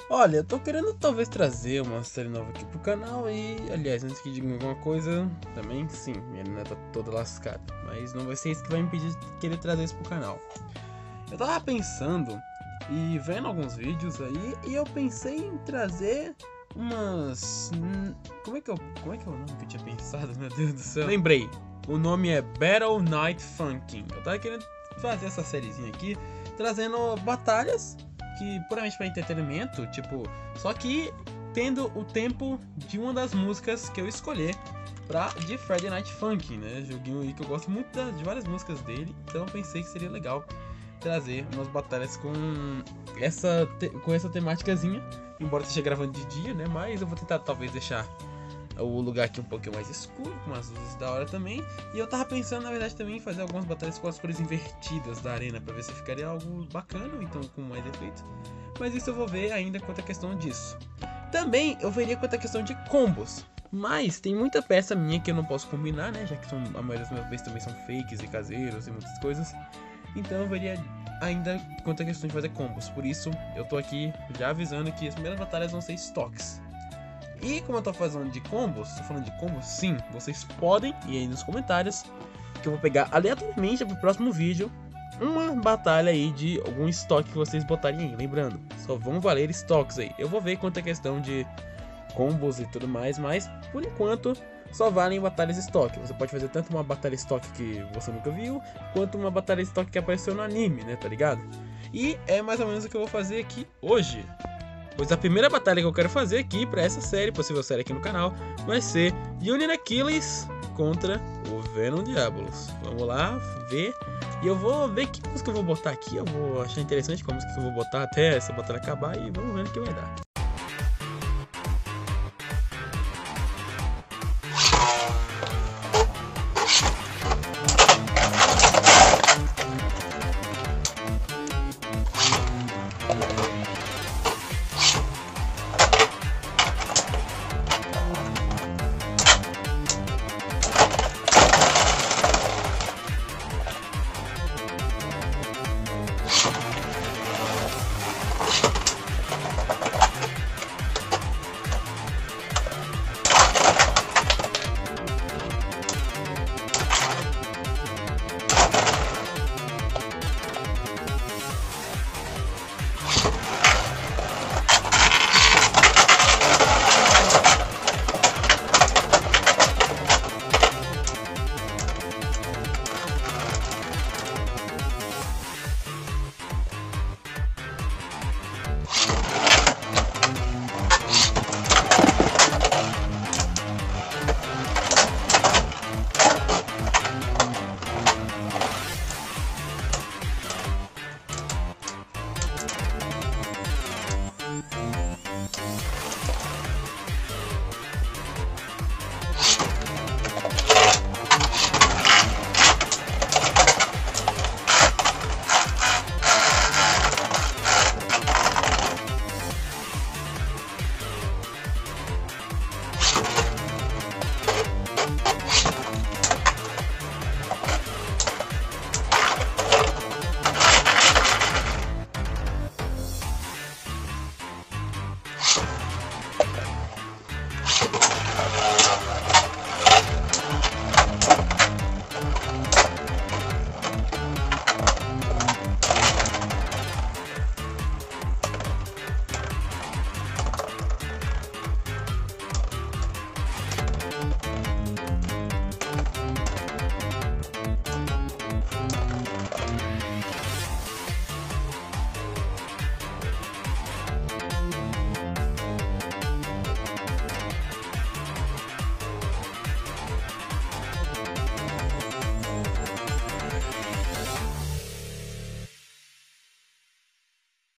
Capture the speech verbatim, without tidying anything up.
Olha, eu tô querendo talvez trazer uma série nova aqui pro canal e, aliás, antes que diga alguma coisa, também sim, minha arena tá toda lascada, mas não vai ser isso que vai impedir de querer trazer isso pro canal. Eu tava pensando e vendo alguns vídeos aí e eu pensei em trazer umas... Como é que eu... Como é que é o nome que eu tinha pensado, meu Deus do céu? Lembrei, o nome é Battle Night Funkin'. Eu tava querendo fazer essa sériezinha aqui, trazendo batalhas que puramente para entretenimento, tipo, só que tendo o tempo de uma das músicas que eu escolher pra, de Friday Night Funkin', né? Joguinho aí que eu gosto muito da, de várias músicas dele, então eu pensei que seria legal trazer umas batalhas com essa, te, com essa temáticazinha, embora esteja gravando de dia, né? Mas eu vou tentar talvez deixar o lugar aqui um pouquinho mais escuro, com as luzes da hora também. E eu tava pensando, na verdade, também em fazer algumas batalhas com as cores invertidas da arena, pra ver se ficaria algo bacana, ou então com mais efeitos. Mas isso eu vou ver ainda quanto a questão disso. Também eu veria quanto a questão de combos. Mas tem muita peça minha que eu não posso combinar, né? Já que são, a maioria dos meus plays também são fakes e caseiros e muitas coisas. Então eu veria ainda quanto a questão de fazer combos. Por isso eu tô aqui já avisando que as primeiras batalhas vão ser estoques. E como eu tô falando de combos, tô falando de combos, sim, vocês podem ir aí nos comentários que eu vou pegar aleatoriamente pro próximo vídeo uma batalha aí de algum estoque que vocês botarem aí. Lembrando, só vão valer estoques aí. Eu vou ver quanto é questão de combos e tudo mais, mas por enquanto só valem batalhas estoque. Você pode fazer tanto uma batalha estoque que você nunca viu, quanto uma batalha estoque que apareceu no anime, né, tá ligado? E é mais ou menos o que eu vou fazer aqui hoje. Pois a primeira batalha que eu quero fazer aqui pra essa série, possível série aqui no canal, vai ser Union Achilles contra o Venom Diabolus. Vamos lá ver. E eu vou ver que música eu vou botar aqui. Eu vou achar interessante qual música que eu vou botar até essa batalha acabar e vamos ver o que vai dar.